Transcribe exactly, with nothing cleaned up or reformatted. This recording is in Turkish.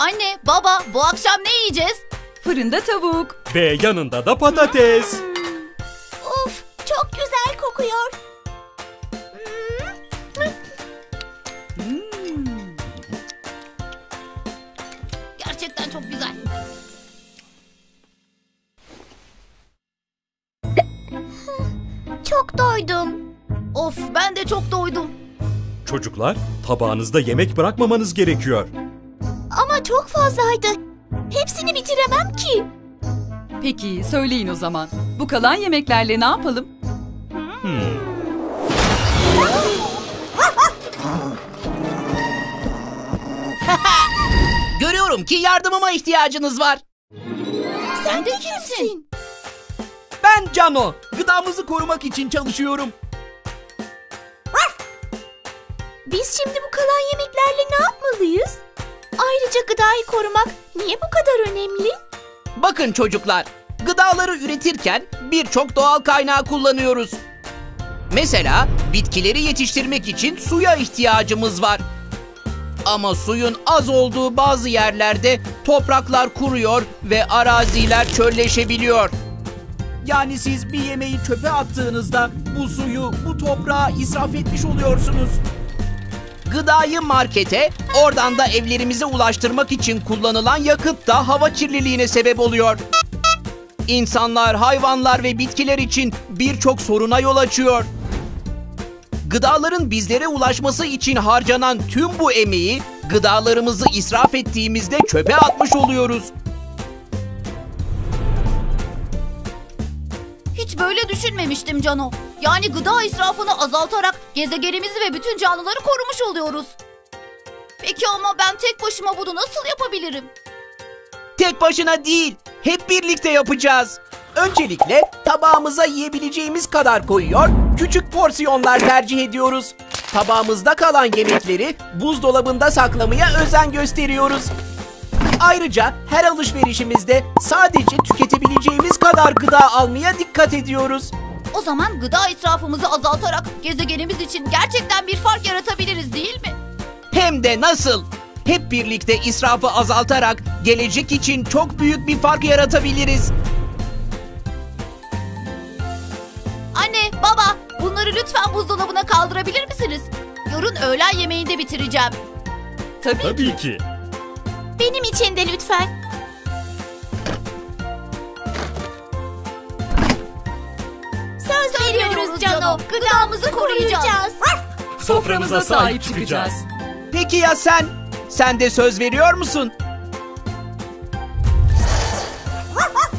Anne, baba, bu akşam ne yiyeceğiz? Fırında tavuk. Ve yanında da patates. Of, çok güzel kokuyor. Hmm. Gerçekten çok güzel. Çok doydum. Of, ben de çok doydum. Çocuklar, tabağınızda yemek bırakmamanız gerekiyor. Ama çok fazlaydı. Hepsini bitiremem ki. Peki söyleyin o zaman. Bu kalan yemeklerle ne yapalım? Hmm. Görüyorum ki yardımıma ihtiyacınız var. Sen de kimsin? Ben Cano. Gıdamızı korumak için çalışıyorum. Biz şimdi bu kalan yemeklerle ne yapmalıyız? Ayrıca gıdayı korumak niye bu kadar önemli? Bakın çocuklar, gıdaları üretirken birçok doğal kaynağı kullanıyoruz. Mesela bitkileri yetiştirmek için suya ihtiyacımız var. Ama suyun az olduğu bazı yerlerde topraklar kuruyor ve araziler çölleşebiliyor. Yani siz bir yemeği çöpe attığınızda bu suyu, bu toprağı israf etmiş oluyorsunuz. Gıdayı markete, oradan da evlerimize ulaştırmak için kullanılan yakıt da hava kirliliğine sebep oluyor. İnsanlar, hayvanlar ve bitkiler için birçok soruna yol açıyor. Gıdaların bizlere ulaşması için harcanan tüm bu emeği, gıdalarımızı israf ettiğimizde çöpe atmış oluyoruz. Hiç böyle düşünmemiştim Cano. Yani gıda israfını azaltarak gezegenimizi ve bütün canlıları korumuş oluyoruz. Peki ama ben tek başıma bunu nasıl yapabilirim? Tek başına değil, hep birlikte yapacağız. Öncelikle tabağımıza yiyebileceğimiz kadar koyuyor, küçük porsiyonlar tercih ediyoruz. Tabağımızda kalan yemekleri buzdolabında saklamaya özen gösteriyoruz. Ayrıca her alışverişimizde sadece tüketebileceğimiz kadar gıda almaya dikkat ediyoruz. O zaman gıda israfımızı azaltarak gezegenimiz için gerçekten bir fark yaratabiliriz değil mi? Hem de nasıl? Hep birlikte israfı azaltarak gelecek için çok büyük bir fark yaratabiliriz. Anne, baba, bunları lütfen buzdolabına kaldırabilir misiniz? Yarın öğlen yemeğinde bitireceğim. Tabii, Tabii ki. Benim için de lütfen. Söz veriyoruz Cano, gıdamızı koruyacağız. Soframıza sahip çıkacağız. Peki ya sen? Sen de söz veriyor musun?